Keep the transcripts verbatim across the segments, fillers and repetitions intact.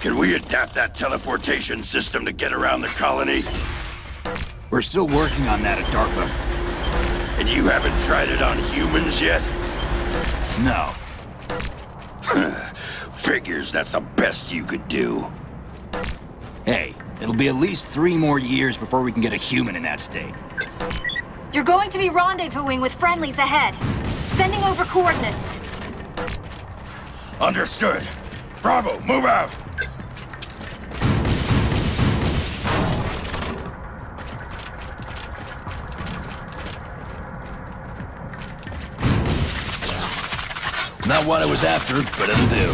Can we adapt that teleportation system to get around the colony? We're still working on that at DARPA. And you haven't tried it on humans yet? No. Figures that's the best you could do. Hey, it'll be at least three more years before we can get a human in that state. You're going to be rendezvousing with friendlies ahead. Sending over coordinates. Understood. Bravo, move out! Not what I was after, but it'll do.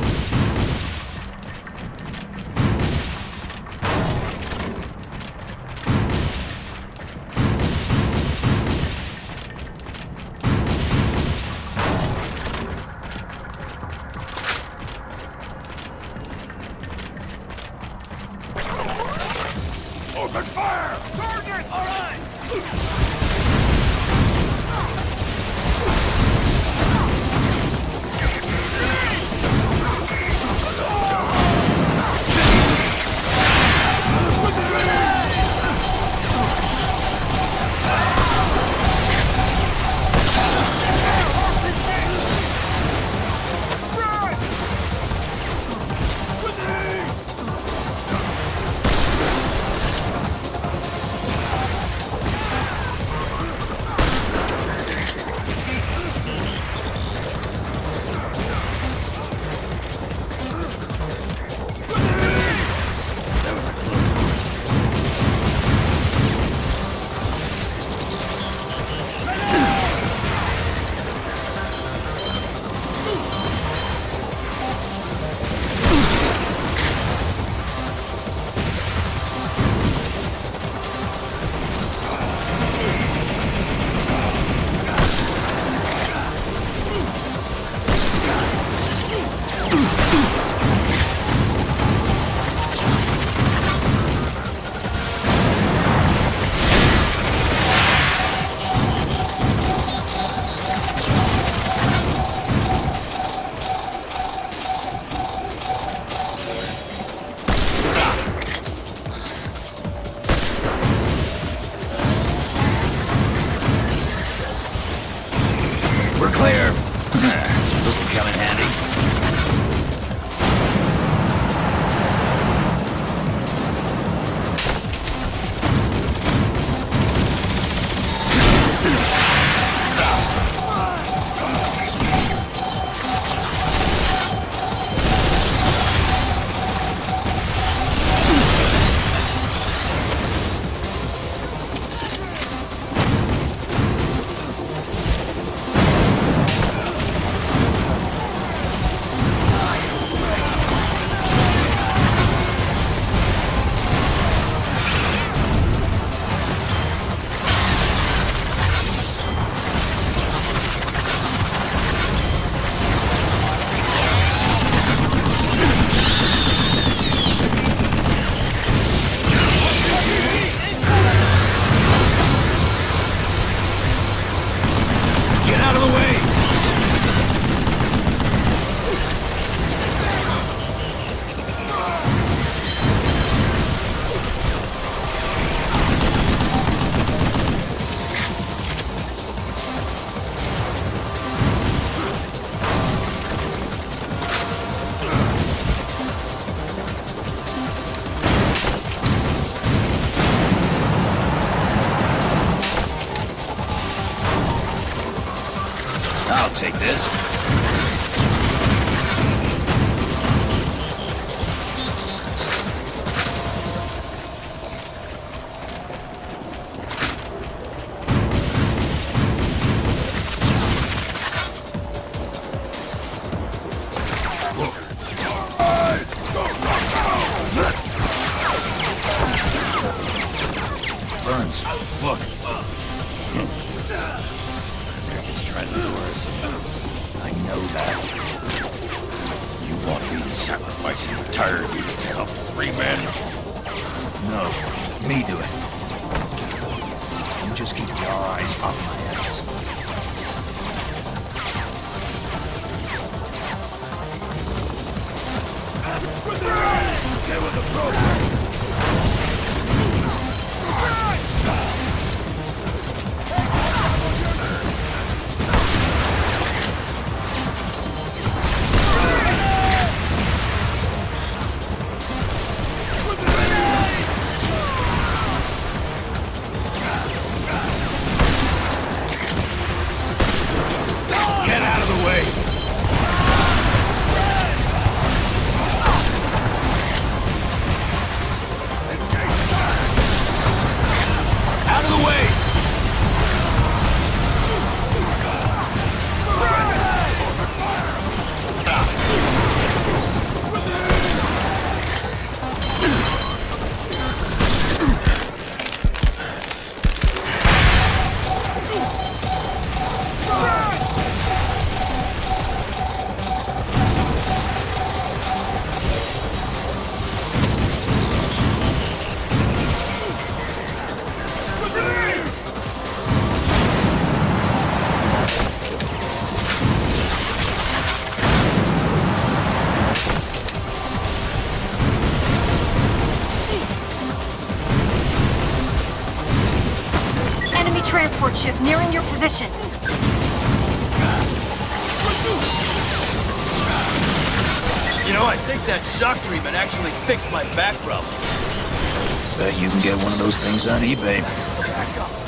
Open fire! Target! All right! We're clear. This will come in handy. I'll take this. Burns, look. They're just trying to lure us. I know that. You want me to sacrifice an entire unit to help three men? No, me do it. You just keep your eyes off my ass. With Transport ship nearing your position. You know, I think that shock treatment actually fixed my back problem. Bet you can get one of those things on eBay. Back up.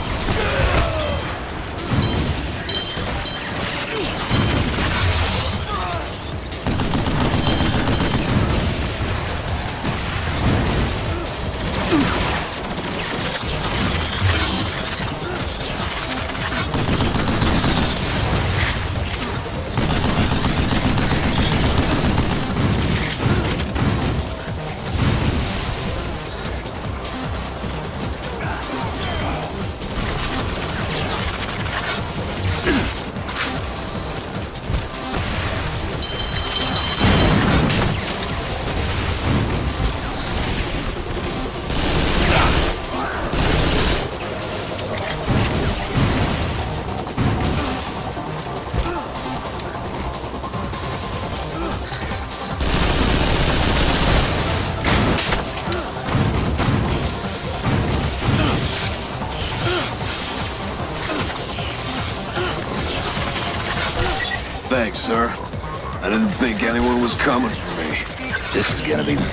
Thanks, sir. I didn't think anyone was coming for me. This is gonna be...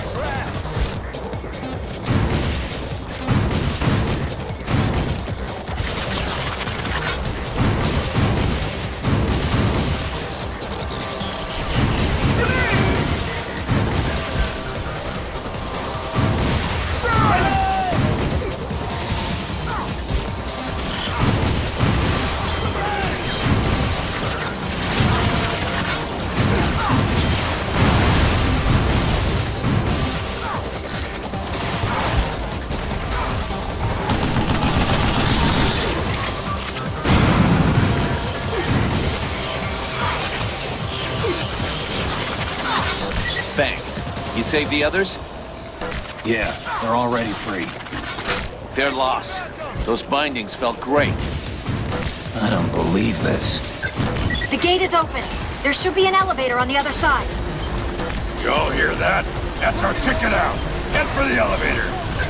Thanks. You saved the others? Yeah, they're already free. They're lost. Those bindings felt great. I don't believe this. The gate is open. There should be an elevator on the other side. You all hear that? That's our ticket out. Head for the elevator.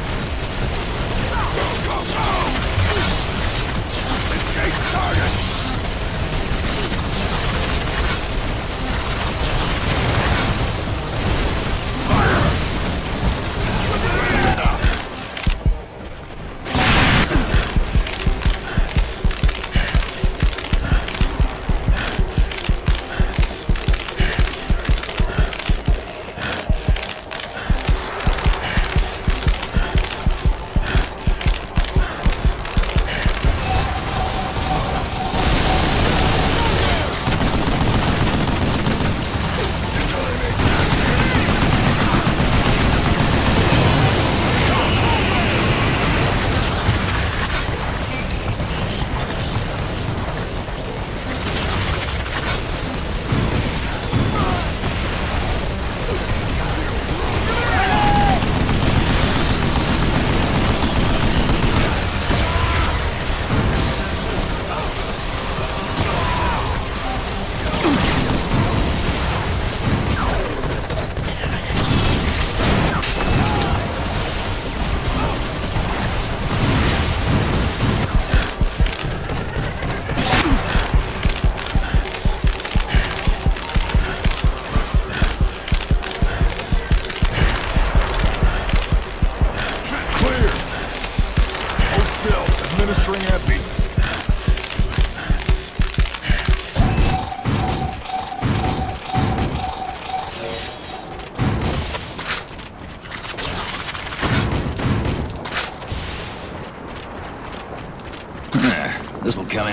Go, go, go! Engage target!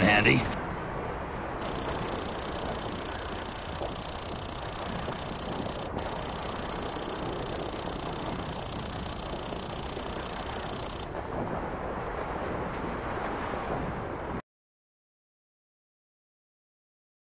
handy.